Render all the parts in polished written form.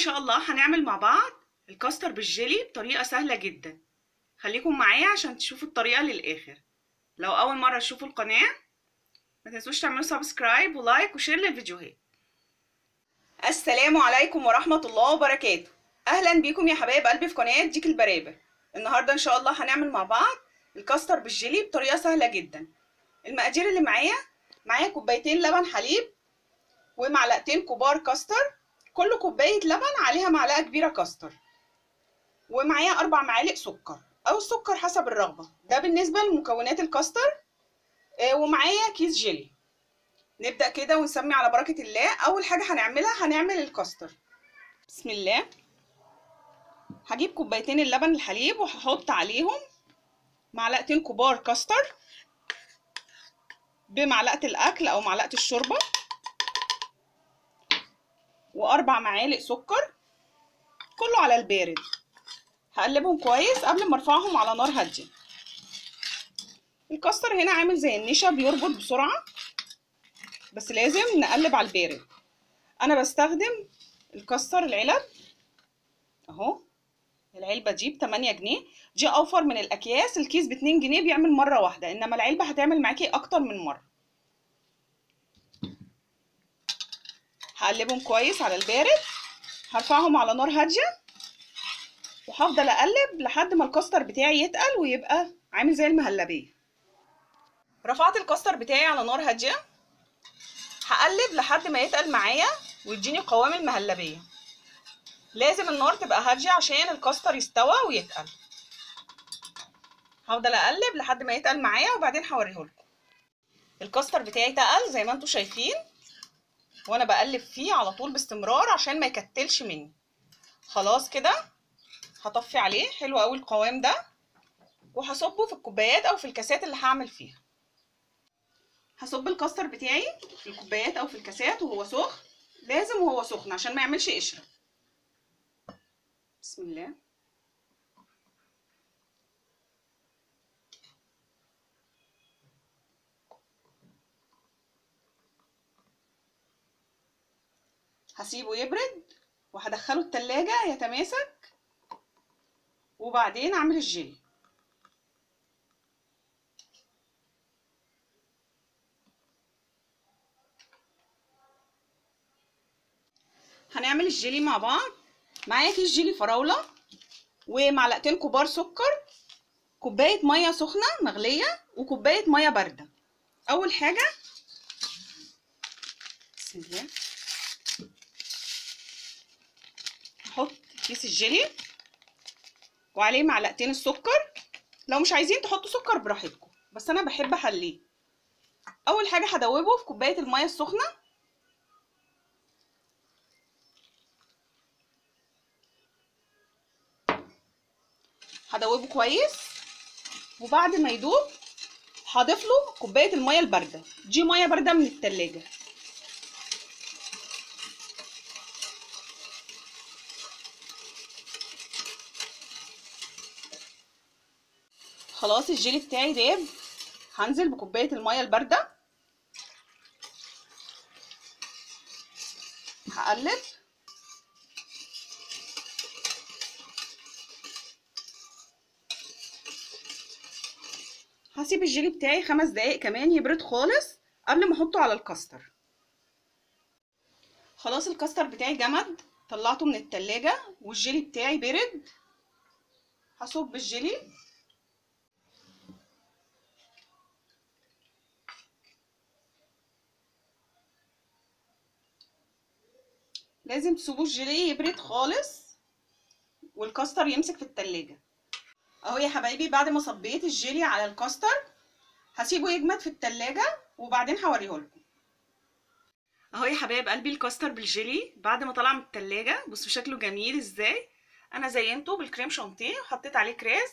شاء الله هنعمل مع بعض الكاستر بالجيلي بطريقة سهلة جدا. خليكم معايا عشان تشوفوا الطريقة للآخر. لو أول مرة تشوفوا القناة ما تنسوش تعملوا سبسكرايب ولايك وشير للفيديوهات. السلام عليكم ورحمة الله وبركاته. أهلا بيكم يا حبايب قلبي في قناة ديك البرابر. النهاردة إن شاء الله هنعمل مع بعض الكاستر بالجيلي بطريقة سهلة جدا. المقادير اللي معايا كوبايتين لبن حليب ومعلقتين كبار كاستر. كل كوباية لبن عليها معلقة كبيرة كاستر، ومعايا 4 معالق سكر او السكر حسب الرغبة. ده بالنسبة لمكونات الكاستر. ومعايا كيس جيلي. نبدأ كده ونسمي على بركة الله. اول حاجة هنعمل الكاستر. بسم الله. هجيب كوبايتين اللبن الحليب وهحط عليهم معلقتين كبار كاستر بمعلقة الاكل او معلقة الشوربة، و4 معالق سكر كله على البارد. هقلبهم كويس قبل ما ارفعهم على نار هاديه. الكاستر هنا عامل زي النشا، بيربط بسرعه، بس لازم نقلب على البارد. انا بستخدم الكاستر العلب اهو. العلبه دي ب8 جنيه، دي اوفر من الاكياس. الكيس ب2 جنيه بيعمل مره واحده، انما العلبه هتعمل معاكي اكتر من مره. هقلبهم كويس على البارد. هرفعهم على نار هاديه وهفضل اقلب لحد ما الكاستر بتاعي يتقل ويبقى عامل زي المهلبيه. رفعت الكاستر بتاعي على نار هاديه، هقلب لحد ما يتقل معايا ويديني قوام المهلبيه. لازم النار تبقى هاديه عشان الكاستر يستوى ويتقل. هفضل اقلب لحد ما يتقل معايا وبعدين هوريهولكم. الكاستر بتاعي تقل زي ما انتم شايفين، وانا بقلب فيه على طول باستمرار عشان ما يكتلش مني. خلاص كده هطفي عليه. حلو قوي القوام ده، وهصبه في الكوبايات او في الكاسات اللي هعمل فيها. هصب الكاستر بتاعي في الكوبايات او في الكاسات وهو سخن. لازم وهو سخن عشان ما يعملش قشره. بسم الله. هسيبه يبرد وهدخله التلاجة يتماسك، وبعدين اعمل الجيلي. هنعمل الجيلي مع بعض. معايا كيس جيلي فراولة ومعلقتين كبار سكر، كوباية مية سخنة مغلية وكوباية مية باردة. اول حاجة بسم الله هحط كيس الجيلي وعليه معلقتين السكر. لو مش عايزين تحطوا سكر براحتكم، بس انا بحب احليه. اول حاجة هدوبه في كوباية المية السخنة. هدوبه كويس، وبعد ما يدوب هضيف له كوبايه الميه البارده. دي ميه بارده من التلاجة. خلاص الجيلي بتاعي داب. هنزل بكوبايه الميه البارده، هقلب. هسيب الجيلي بتاعي 5 دقايق كمان يبرد خالص قبل ما احطه على الكاستر. خلاص الكاستر بتاعي جمد، طلعته من التلاجة والجيلي بتاعي برد. هصب الجيلي. لازم تسيبوا الجيلي يبرد خالص والكاستر يمسك في التلاجة. اهو يا حبايبي بعد ما صبيت الجيلي على الكاستر هسيبه يجمد في التلاجة وبعدين هوريهولكم. اهو يا حبايب قلبي الكاستر بالجيلي بعد ما طلع من التلاجة. بصوا شكله جميل ازاي. انا زينته بالكريم شانتيه وحطيت عليه كريز.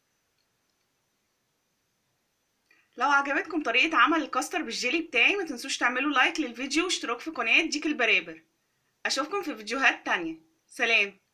لو عجبتكم طريقة عمل الكاستر بالجيلي بتاعي ما تنسوش تعملوا لايك للفيديو واشتراك في قناة ديك البرابر. اشوفكم في فيديوهات تانية. سلام.